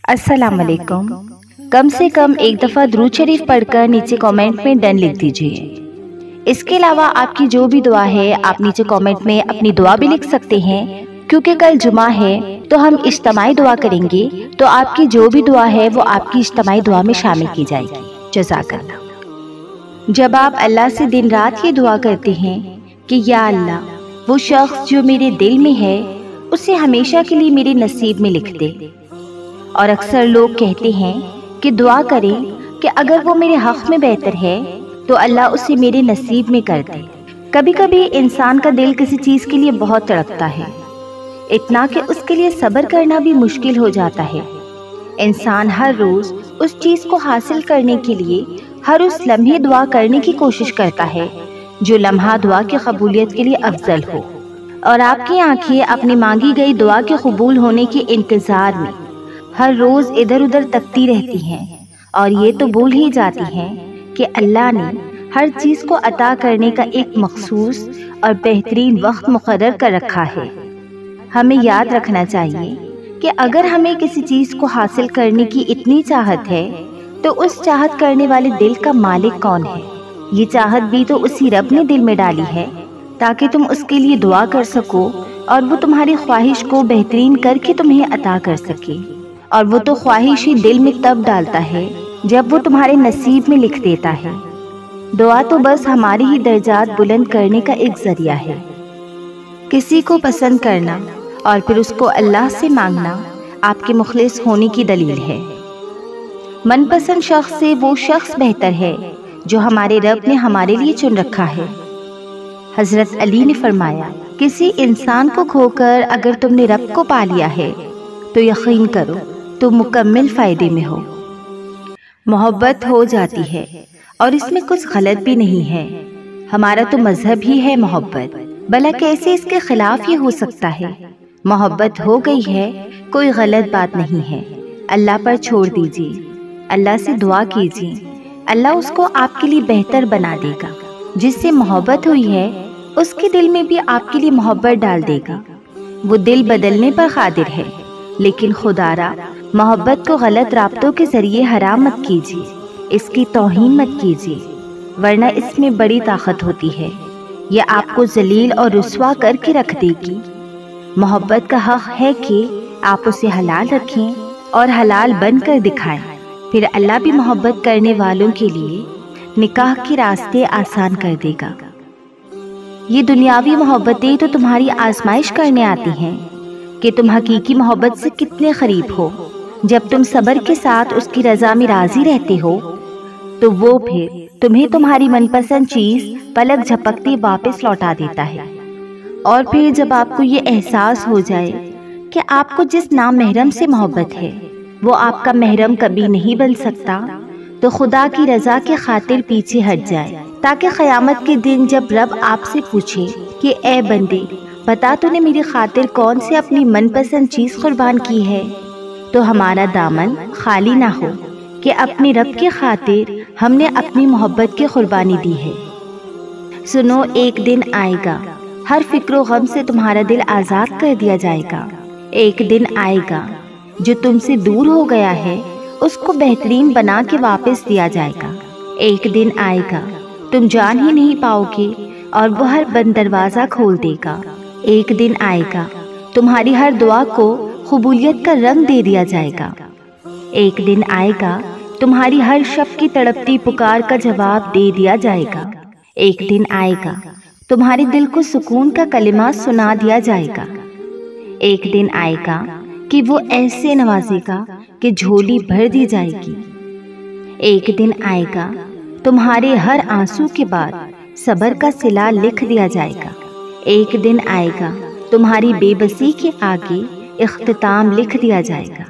अस्सलाम वालेकुम। कम से कम एक दफ़ा दुरूद शरीफ पढ़कर नीचे कमेंट में डन लिख दीजिए। इसके अलावा आपकी जो भी दुआ है आप नीचे कमेंट में अपनी दुआ भी लिख सकते हैं, क्योंकि कल जुमा है तो हम इज्तिमाई दुआ करेंगे, तो आपकी जो भी दुआ है वो आपकी इज्तिमाई दुआ में शामिल की जाएगी। जज़ाकल्लाह। जब आप अल्लाह से दिन रात ये दुआ करते हैं कि या अल्लाह, वो शख्स जो मेरे दिल में है उसे हमेशा के लिए मेरे नसीब में लिख दे। और अक्सर लोग कहते हैं कि दुआ करें कि अगर वो मेरे हक़ में बेहतर है तो अल्लाह उसे मेरे नसीब में कर दे। कभी कभी इंसान का दिल किसी चीज़ के लिए बहुत तड़पता है, इतना कि उसके लिए सब्र करना भी मुश्किल हो जाता है। इंसान हर रोज़ उस चीज़ को हासिल करने के लिए हर उस लम्हे दुआ करने की कोशिश करता है जो लम्हा दुआ की कबूलियत के लिए अफजल हो। और आपकी आंखें अपनी मांगी गई दुआ के कबूल होने के इंतज़ार में हर रोज़ इधर उधर तकती रहती हैं, और ये तो भूल ही जाती हैं कि अल्लाह ने हर चीज़ को अता करने का एक मखसूस और बेहतरीन वक्त मुकर्रर कर रखा है। हमें याद रखना चाहिए कि अगर हमें किसी चीज़ को हासिल करने की इतनी चाहत है तो उस चाहत करने वाले दिल का मालिक कौन है। ये चाहत भी तो उसी रब ने दिल में डाली है ताकि तुम उसके लिए दुआ कर सको, और वो तुम्हारी ख्वाहिश को बेहतरीन करके तुम्हें अता कर सके। और वो तो ख्वाहिश ही दिल में तब डालता है जब वो तुम्हारे नसीब में लिख देता है। दुआ तो बस हमारी ही दर्जात बुलंद करने का एक जरिया है। किसी को पसंद करना और फिर उसको अल्लाह से मांगना आपके मुखलिस होने की दलील है। मनपसंद शख्स से वो शख्स बेहतर है जो हमारे रब ने हमारे लिए चुन रखा है। हजरत अली ने फरमाया, किसी इंसान को खोकर अगर तुमने रब को पा लिया है तो यकीन करो तुम मुकम्मल फ़ायदे में हो। मोहब्बत हो जाती है और इसमें कुछ गलत भी नहीं है। हमारा तो मजहब ही है मोहब्बत, भला कैसे इसके खिलाफ ये हो सकता है। मोहब्बत हो गई है, कोई गलत बात नहीं है। अल्लाह पर छोड़ दीजिए, अल्लाह से दुआ कीजिए, अल्लाह उसको आपके लिए बेहतर बना देगा। जिससे मोहब्बत हुई है उसके दिल में भी आपके लिए मोहब्बत डाल देगा। वो दिल बदलने पर कादिर है, लेकिन खुदारा मोहब्बत को गलत राब्तों के जरिए हराम मत कीजिए, इसकी तौहीन मत कीजिए, वरना इसमें बड़ी ताकत होती है। यह आपको जलील और रुस्वा करके रख देगी। मोहब्बत का हक है कि आप उसे हलाल रखें और हलाल बनकर दिखाएं। फिर अल्लाह भी मोहब्बत करने वालों के लिए निकाह के रास्ते आसान कर देगा। ये दुनियावी मोहब्बतें तो तुम्हारी आजमाइश करने आती हैं कि तुम हकीकी मोहब्बत से कितने करीब हो। जब तुम सब्र के साथ उसकी रज़ा में राज़ी रहते हो तो वो फिर तुम्हें तुम्हारी मनपसंद चीज़ पलक झपकते वापस लौटा देता है। और फिर जब आपको ये एहसास हो जाए कि आपको जिस नामहरम से मोहब्बत है वो आपका महरम कभी नहीं बन सकता, तो खुदा की रज़ा के खातिर पीछे हट जाए, ताकि क़यामत के दिन जब रब आपसे पूछे कि ए बंदे, बता तूने मेरी खातिर कौन सी अपनी मनपसंद चीज़ कुर्बान की है, तो हमारा दामन खाली ना हो कि अपने रब के खातिर हमने अपनी मोहब्बत की कुर्बानी दी है। सुनो, एक दिन आएगा, हर फिक्र गम से तुम्हारा दिल आज़ाद कर दिया जाएगा। एक दिन आएगा जो तुमसे दूर हो गया है उसको बेहतरीन बना के वापस दिया जाएगा। एक दिन आएगा तुम जान ही नहीं पाओगे और वो हर बंद दरवाज़ा खोल देगा। एक दिन आएगा तुम्हारी हर दुआ को कबूलियत का रंग दे दिया जाएगा। एक दिन आएगा तुम्हारी हर शब की तड़पती पुकार का जवाब दे दिया जाएगा। एक दिन आएगा तुम्हारे दिल को सुकून का कलिमा सुना दिया जाएगा। एक दिन आएगा कि वो ऐसे नवाजेगा कि झोली भर दी जाएगी। एक दिन आएगा तुम्हारे हर आंसू के बाद सब्र का सिला लिख दिया जाएगा। एक दिन आएगा तुम्हारी बेबसी के आगे इख्तिताम लिख दिया जाएगा।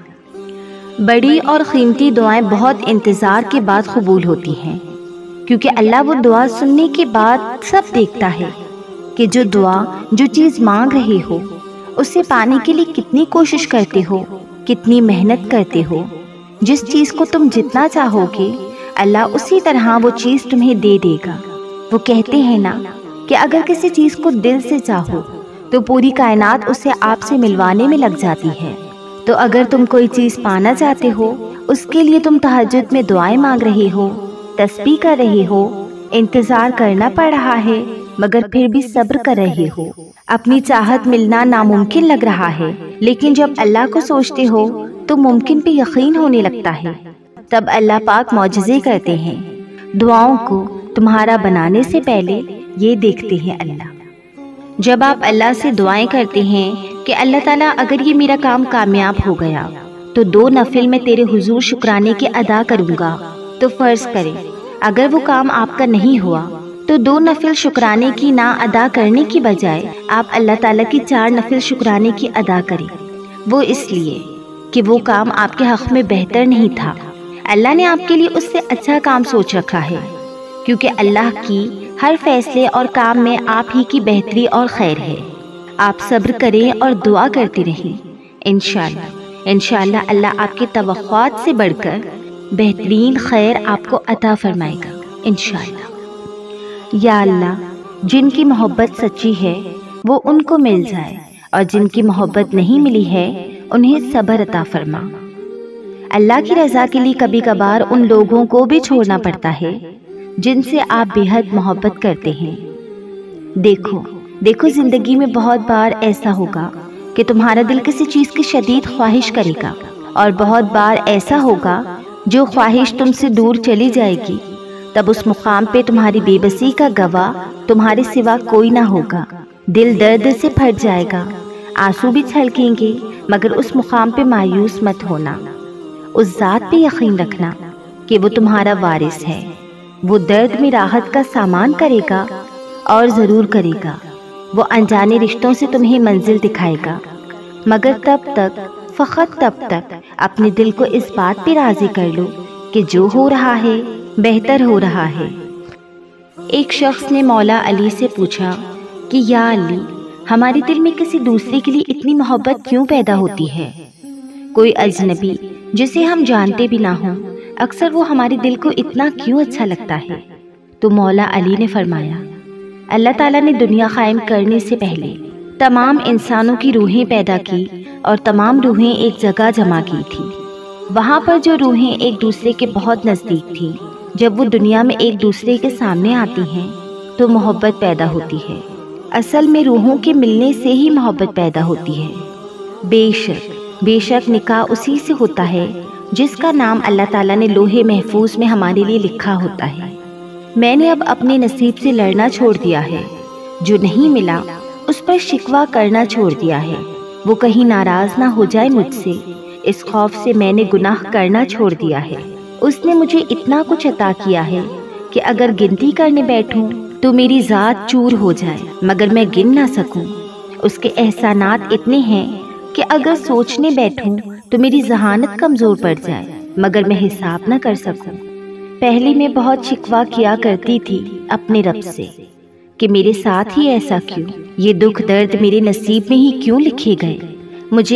बड़ी और कीमती दुआएं बहुत इंतज़ार के बाद कबूल होती हैं, क्योंकि अल्लाह वो दुआ सुनने के बाद सब देखता है कि जो दुआ जो चीज़ मांग रहे हो उसे पाने के लिए कितनी कोशिश करते हो, कितनी मेहनत करते हो। जिस चीज़ को तुम जितना चाहोगे अल्लाह उसी तरह वो चीज़ तुम्हें दे देगा। वो कहते हैं ना कि अगर किसी चीज़ को दिल से चाहो तो पूरी कायनात उसे आपसे मिलवाने में लग जाती है। तो تو اگر تم کوئی چیز پانا چاہتے ہو، اس کے لیے تم تہجد میں دعائیں مانگ رہے ہو، تسبیح کر رہے ہو، انتظار کرنا پڑ رہا ہے، مگر پھر بھی صبر کر رہے ہو، اپنی چاہت ملنا ناممکن لگ رہا ہے، لیکن جب اللہ کو سوچتے ہو تو ممکن پہ یقین ہونے لگتا ہے، تب اللہ پاک معجزے کرتے ہیں۔ دعاؤں کو تمہارا بنانے سے پہلے یہ دیکھتے ہیں اللہ۔ جب آپ اللہ سے دعائیں کرتے ہیں کہ اللہ تعالیٰ اگر یہ میرا کام کامیاب ہو گیا تو 2 نفل میں تیرے حضور شکرانے کے ادا کروں گا، تو فرض کریں اگر وہ کام آپ کا نہیں ہوا تو 2 نفل شکرانے کی نہ ادا کرنے کی بجائے آپ اللہ تعالیٰ کی 4 نفل شکرانے کی ادا کریں۔ وہ اس لیے کہ وہ کام آپ کے حق میں بہتر نہیں تھا، اللہ نے آپ کے لیے اس سے اچھا کام سوچ رکھا ہے، کیونکہ اللہ کی ہر فیصلے اور کام میں آپ ہی کی بہتری اور خیر ہے۔ آپ صبر کریں اور دعا کرتے رہیں، انشاءاللہ اللہ آپ کے توقعات سے بڑھ کر بہترین خیر آپ کو عطا فرمائے گا انشاءاللہ۔ یا اللہ، جن کی محبت سچی ہے وہ ان کو مل جائے، اور جن کی محبت نہیں ملی ہے انہیں صبر عطا فرما۔ اللہ کی رضا کے لیے کبھی کبھار ان لوگوں کو بھی چھوڑنا پڑتا ہے جن سے آپ بے حد محبت کرتے ہیں۔ دیکھو زندگی میں بہت بار ایسا ہوگا کہ تمہارا دل کسی چیز کی شدید خواہش کرے گا، اور بہت بار ایسا ہوگا جو خواہش تم سے دور چلی جائے گی، تب اس مقام پہ تمہاری بے بسی کا گواہ تمہارے سوا کوئی نہ ہوگا، دل درد سے پھٹ جائے گا، آنسو بھی چھلکیں گے، مگر اس مقام پہ مایوس مت ہونا، اس ذات پہ یقین رکھنا کہ وہ تمہارا وارث ہے، وہ درد میں راحت کا سامان کرے گا اور ضرور کرے گا، وہ انجانے رشتوں سے تمہیں منزل دکھائے گا، مگر فقط تب تک اپنے دل کو اس بات پہ راضی کر لو کہ جو ہو رہا ہے بہتر ہو رہا ہے۔ ایک شخص نے مولا علی سے پوچھا کہ یا علی، ہمارے دل میں کسی دوسرے کے لیے اتنی محبت کیوں پیدا ہوتی ہے؟ کوئی اجنبی جسے ہم جانتے بھی نہ ہوں، اکثر وہ ہمارے دل کو اتنا کیوں اچھا لگتا ہے؟ تو مولا علی نے فرمایا، اللہ تعالیٰ نے دنیا قائم کرنے سے پہلے تمام انسانوں کی روحیں پیدا کی اور تمام روحیں ایک جگہ جمع کی تھی۔ وہاں پر جو روحیں ایک دوسرے کے بہت نزدیک تھیں، جب وہ دنیا میں ایک دوسرے کے سامنے آتی ہیں تو محبت پیدا ہوتی ہے۔ اصل میں روحوں کے ملنے سے ہی محبت پیدا ہوتی ہے۔ بے شک نکاح اسی سے ہوتا ہے جس کا نام اللہ تعالیٰ نے لوح محفوظ میں ہمارے لیے لکھا ہوتا ہے۔ میں نے اب اپنے نصیب سے لڑنا چھوڑ دیا ہے، جو نہیں ملا اس پر شکوہ کرنا چھوڑ دیا ہے، وہ کہیں ناراض نہ ہو جائے مجھ سے، اس خوف سے میں نے گناہ کرنا چھوڑ دیا ہے۔ اس نے مجھے اتنا کچھ عطا کیا ہے کہ اگر گنتی کرنے بیٹھوں تو میری ذات چور ہو جائے، مگر میں گن نہ سکوں۔ اس کے احسانات اتنے ہیں کہ اگر سوچنے بیٹھوں تو میری ذہانت کمزور پڑ جائے، مگر میں حساب نہ کر سکوں۔ پہلے میں بہت شکوہ کیا کرتی تھی اپنے رب سے کہ میرے ساتھ ہی ایسا کیوں، یہ دکھ درد میرے نصیب میں ہی کیوں لکھے گئے۔ مجھے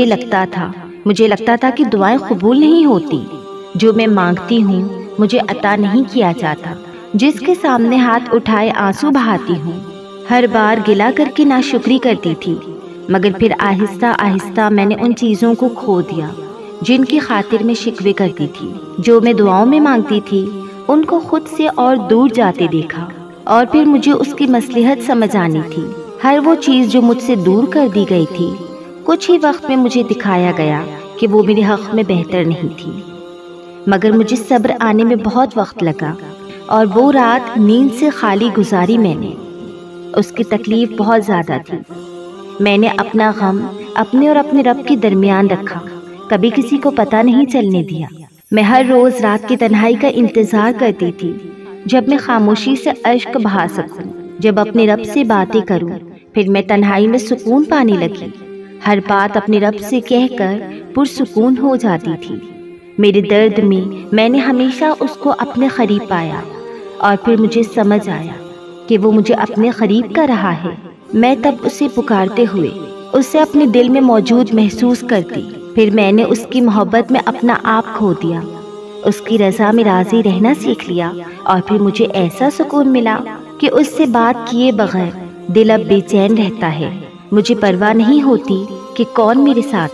لگتا تھا کہ دعائیں قبول نہیں ہوتی، جو میں مانگتی ہوں مجھے عطا نہیں کیا جاتا، جس کے سامنے ہاتھ اٹھائے آنسو بہاتی ہوں۔ ہر بار گلا کر کے ناشکری کرتی تھی، مگر پھر آہستہ آہستہ میں نے ان چیزوں کو کھو دیا جن کی خاطر میں شکوے کرتی تھی۔ جو میں دعاؤں میں مانگتی تھی ان کو خود سے اور دور جاتے دیکھا، اور پھر مجھے اس کی مصلحت سمجھ آنی تھی۔ ہر وہ چیز جو مجھ سے دور کر دی گئی تھی، کچھ ہی وقت میں مجھے دکھایا گیا کہ وہ میرے حق میں بہتر نہیں تھی، مگر مجھے صبر آنے میں بہت وقت لگا، اور وہ رات نیند سے خالی گزاری میں نے۔ اس کی تکلیف بہت زیادہ تھی۔ میں نے اپنا غم اپنے اور اپنے رب کے درمیان رکھا، کبھی کسی کو پتہ نہیں چلنے دیا۔ میں ہر روز رات کی تنہائی کا انتظار کرتی تھی، جب میں خاموشی سے اشک بہا سکوں، جب اپنے رب سے باتیں کروں۔ پھر میں تنہائی میں سکون پانے لگی، ہر بات اپنے رب سے کہہ کر پرسکون ہو جاتی تھی۔ میرے درد میں میں نے ہمیشہ اس کو اپنے قریب پایا، اور پھر مجھے سمجھ آیا کہ وہ مجھے اپنے قریب کر رہا ہے۔ میں تب اسے پکارتے ہوئے اسے اپنے دل میں موجود محسوس کرتی۔ پھر میں نے اس کی محبت میں اپنا آپ کھو دیا، اس کی رضا میں راضی رہنا سیکھ لیا، اور پھر مجھے ایسا سکون ملا کہ اس سے بات کیے بغیر دل اب بے چین رہتا ہے۔ مجھے پرواہ نہیں ہوتی کہ کون میرے ساتھ ہے،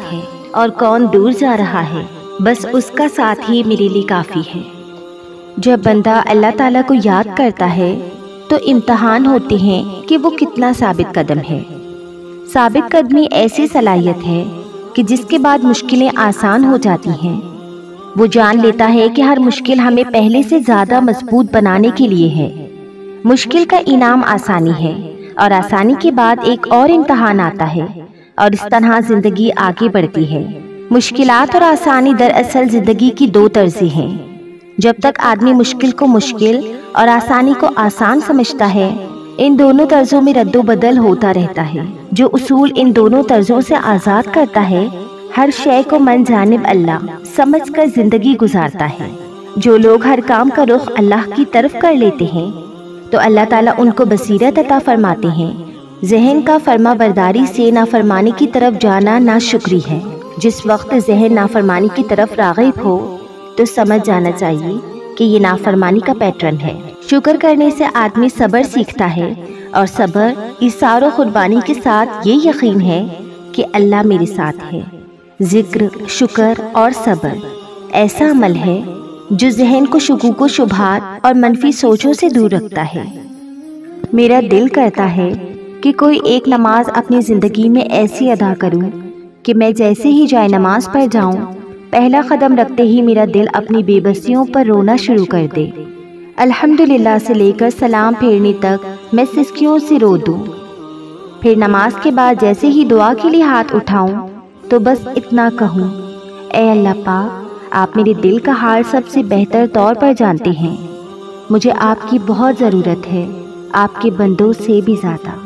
اور کون دور جا رہا ہے، بس اس کا ساتھ ہی میرے لیے کافی ہے۔ جب بندہ اللہ تعالیٰ کو یاد کرتا ہے تو امتحان ہوتے ہیں کہ وہ کتنا ثابت قدم ہے۔ ثابت قدمی ایسی صلاحیت ہے کہ جس کے بعد مشکلیں آسان ہو جاتی ہیں۔ وہ جان لیتا ہے کہ ہر مشکل ہمیں پہلے سے زیادہ مضبوط بنانے کے لیے ہے۔ مشکل کا انعام آسانی ہے، اور آسانی کے بعد ایک اور امتحان آتا ہے، اور اس طرح زندگی آگے بڑھتی ہے۔ مشکلات اور آسانی دراصل زندگی کی دو طرزیں ہیں۔ جب تک آدمی مشکل کو مشکل اور آسانی کو آسان سمجھتا ہے، ان دونوں طرزوں میں رد و بدل ہوتا رہتا ہے۔ جو اصول ان دونوں طرزوں سے آزاد کرتا ہے، ہر شے کو من جانب اللہ سمجھ کر زندگی گزارتا ہے۔ جو لوگ ہر کام کا رخ اللہ کی طرف کر لیتے ہیں تو اللہ تعالیٰ ان کو بصیرت عطا فرماتے ہیں۔ ذہن کا فرما برداری سے نافرمانی کی طرف جانا ناشکری ہے۔ جس وقت ذہن نافرمانی کی طرف راغب ہو تو سمجھ جانا چاہیے کہ یہ نافرمانی کا پیٹرن ہے۔ شکر کرنے سے آدمی صبر سیکھتا ہے، اور صبر ایثار و قربانی کے ساتھ یہ یقین ہے کہ اللہ میرے ساتھ ہے۔ ذکر، شکر اور صبر ایسا عمل ہے جو ذہن کو شکوک و شبہات اور منفی سوچوں سے دور رکھتا ہے۔ میرا دل کرتا ہے کہ کوئی ایک نماز اپنی زندگی میں ایسی ادا کروں کہ میں جیسے ہی جائے نماز پر جاؤں، پہلا قدم رکھتے ہی میرا دل اپنی بے بسیوں پر رونا شروع کر دے۔ الحمدللہ سے لے کر سلام پھیرنے تک میں سسکیوں سے رو دوں۔ پھر نماز کے بعد جیسے ہی دعا کے لیے ہاتھ اٹھاؤں تو بس اتنا کہوں، اے اللہ پاک، آپ میرے دل کا حال سب سے بہتر طور پر جانتے ہیں۔ مجھے آپ کی بہت ضرورت ہے، آپ کے بندوں سے بھی زیادہ۔